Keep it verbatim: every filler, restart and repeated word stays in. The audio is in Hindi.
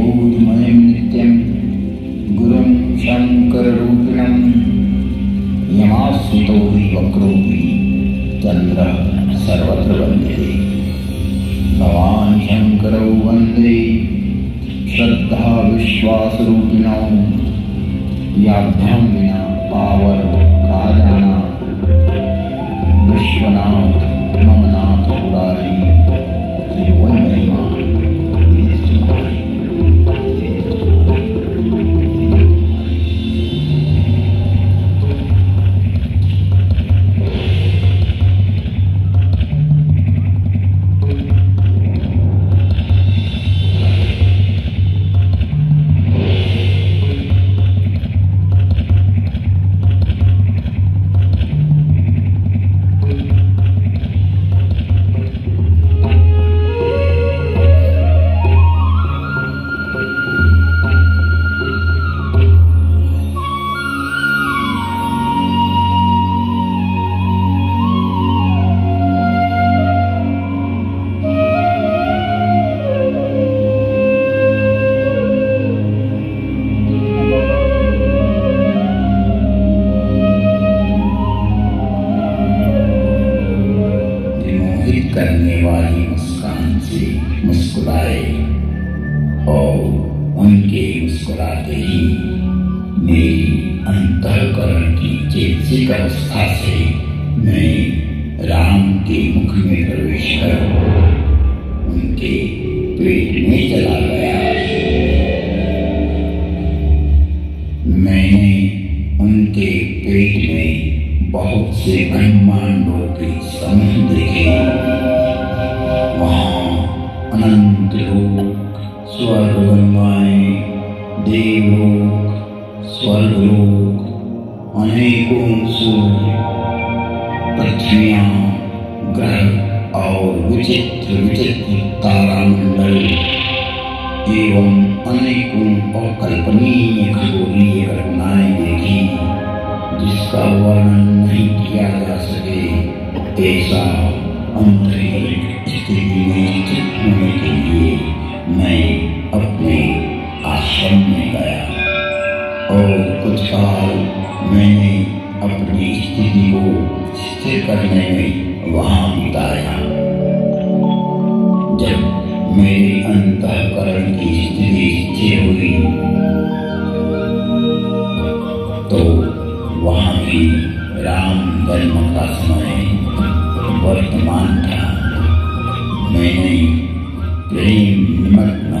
ज्योतिर्मयं नित्यं गुरुं शङ्कररूपिणं यमाश्रितो हि वक्रोऽपि चन्द्रः सर्वत्र वन्द्यते। भवान् शङ्करौ वन्दे श्रद्धा विश्वासरूपिणौ याभ्यां विना पावर काजाना विश्वनाथ मम नाथ पुरारी त्रिभुवन महिमा। करने वाली मुस्कान से मुस्कुराए और उनके मुस्कुराते ही मेरी अंतःकरण की चेतसिक अवस्था से मैं राम के मुख में प्रवेश कर उनके पेट में चला गया। मैंने उनके पेट में बहुत से ब्रह्मांडों के समूह देखे। वहाँ अनंत लोक, स्वर्ग गंगाएं, देवलोक, स्वर्गलोक, अनेकों सूर्य, पृथ्वियां, ग्रह और विचित्र विचित्र तारामंडल एवं अनेकों अकल्पनीय खगोलीय घटनाएं देखी जिसका वर्णन नहीं किया जा सके। ऐसा अंतरिक्ष स्थिति में स्थित होने के लिए मैं अपने आश्रम में गया और कुछ काल मैंने अपनी स्थिति को स्थिर करने में वहां बिताया। जब मेरे अंतःकरण की स्थिति स्थिर हुई तो वहां भी राम जन्म का समय वर्तमान था। मैंने प्रेम निमग्न